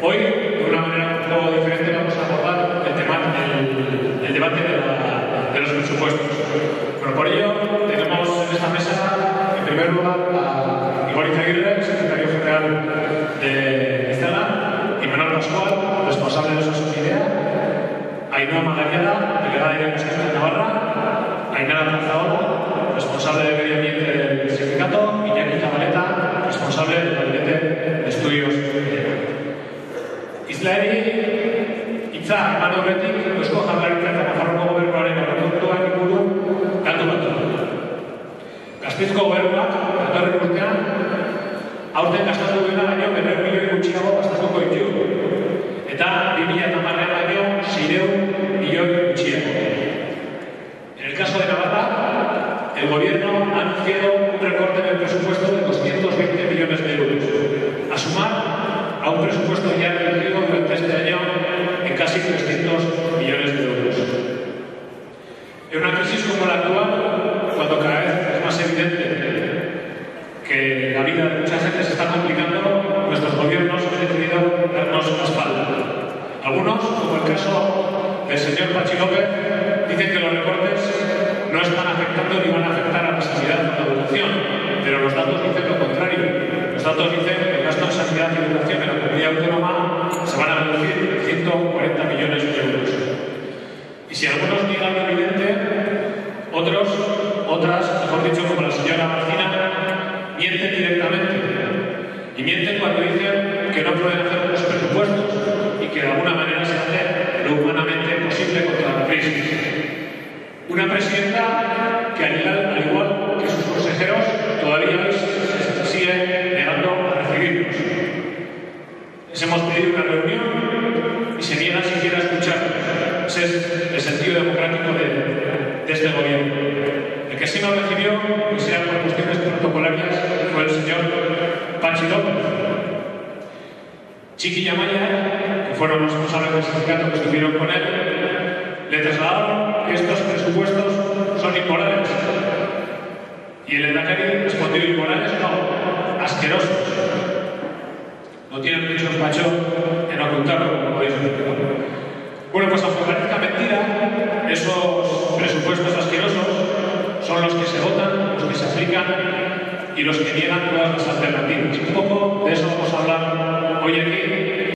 Hoy, de una manera un poco diferente, vamos a abordar el debate de los presupuestos. Pero por ello, tenemos en esta mesa, en primer lugar, a Igor Izaguirre, secretario general de Estela, y Manuel Pascual, responsable de Sociedad, Ainhoa Magariada, delegada de Educación de Navarra, Ainara Plazaola, responsable de Medio Ambiente del sindicato, y Iñaki Zabaleta, responsable del Gabinete de Estudios. Islari, hitza eman aurretik, Eusko Jaurlaritzak eta Nafarroako Gobernuaren aurrekontuak inguru galdu bat. Gasteizko Gobernuak, datorren urtean, aurten gastatu duena baino 200 milioi gutxiago gastatuko ditu. Eta 2010 baino 600 milioi gutxiago. En el caso de Navarra, el gobierno ha anunciado un recorte en el presupuesto de 220 millones de euros, a sumar a un presupuesto ya reducido durante este año en casi 300 millones de euros. En una crisis como la actual, cuando cada vez es más evidente que la vida de mucha gente se está complicando, nuestros gobiernos han decidido darnos la espalda. Algunos, como el caso del señor Patxi López, dicen que los recortes no están afectando ni van a afectar a la sanidad o a la educación, pero los datos dicen lo contrario. Los datos dicen que el gasto en sanidad y educación en la comunidad autónoma se van a reducir 140 millones de euros. Y si algunos niegan lo evidente, otras, mejor dicho, como la señora Marcina, mienten directamente. Y mienten cuando dicen que no pueden hacer unos presupuestos y que de alguna manera se hace lo humanamente posible contra la crisis. Una presidenta que, al igual que sus consejeros, todavía se sigue negando a recibirnos. Les hemos pedido una reunión y se niegan siquiera a escucharnos. Ese es el sentido democrático de este gobierno. El que sí nos recibió, que sea por cuestiones protocolarias, fue el señor Patxi López. Chiqui y Amaya, que fueron los responsables del sindicato que estuvieron con él, le trasladaron que estos presupuestos son inmorales. Y el lehendakari respondió: inmorales no, asquerosos. No tienen mucho despacho en ocultarlo, como podéis ver. Bueno, pues aunque parezca mentira, esos presupuestos asquerosos son los que se votan, los que se aplican y los que niegan todas las alternativas. Un poco de eso vamos a hablar hoy aquí.